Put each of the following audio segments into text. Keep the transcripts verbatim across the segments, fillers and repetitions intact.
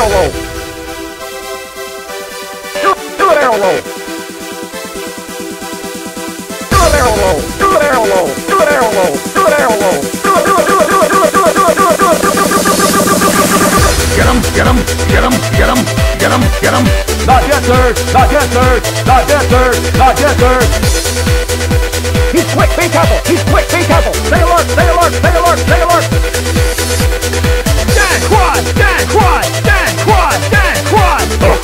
arrow roll. Do, do an arrow roll. Do an arrow roll. Do an arrow roll. Do an arrow roll. Do an arrow roll. Do it, do it, do it, do it, do it, do it, do it, do it, do it, do it, do it. Get him, get him, get him, get him, get him, get him. Not yet, sir. Not yet, sir. Not yet, sir. Not yet, sir. He's quick. Be careful. He's quick. Be careful. Stay alert. Stay alert. Stay alert. Stay alert. Stand quad. Stand quad. Stand quad. Stand quad.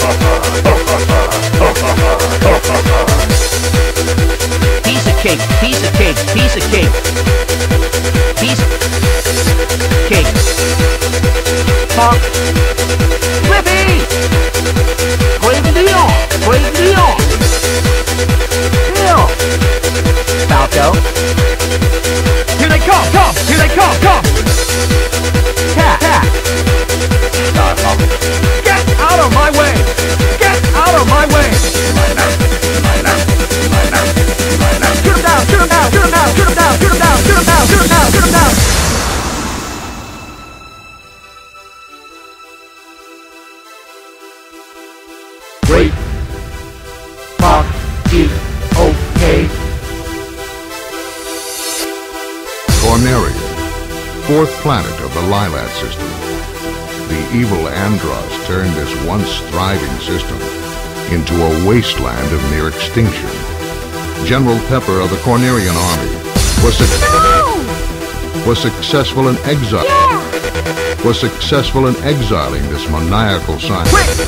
Piece of cake. Piece of cake. Piece of cake. Piece of cake. Pop. Flippy. Great deal. Great deal. Deal. Falco. Here they come. Come. Here they come. Come. Cat. Cat. Star Fox. Get out of my way. Get out of my way. Shoot him down. Shoot him down. Shoot him down. Shoot him down. Shoot him down. Shoot him down. Shoot him down. Shoot him down. Great Fox is okay. Corneria, fourth planet of the Lilat system. The evil Andros turned this once thriving system into a wasteland of near extinction. General Pepper of the Cornerian army was, su No! was successful in exile. Yeah! Was successful in exiling this maniacal scientist.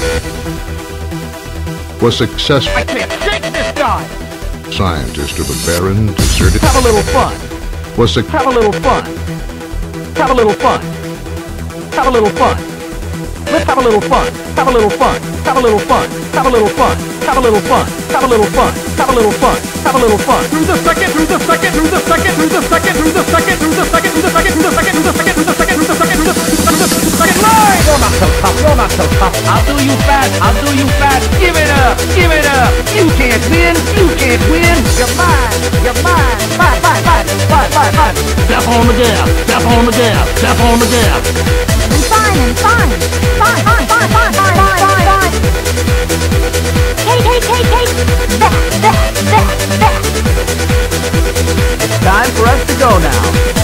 Was successful. I can't shake this guy. Scientist of the barren, deserted. Have a little fun. Was suc Have a little fun. Have a little fun. Have a little fun. Let's have a little fun. Have a little fun. Have a little fun. Have a little fun. Have a little fun. Have a little fun. Have a little fun. Have a little fun. Through the second. Through the second. Through the second. Through the second. Through the second. Through the second. Through the second. Through the second. Through the second. Through the second. Through the second. Through the second line. You're not so tough. You're not so tough. I'll do you fast. I'll do you fast. Give it up. Give it up. You can't win. You can't win. You're mine. You're mine. Bye, bye, bye, bye, bye, bye. Step on the gas. Step on the gas. Step on the gas. I'm fine, I'm fine. Fine, fine, fine, fine, fine, fine, fine, fine. Take, take, take, take. Back, back, back, back. It's time for us to go now.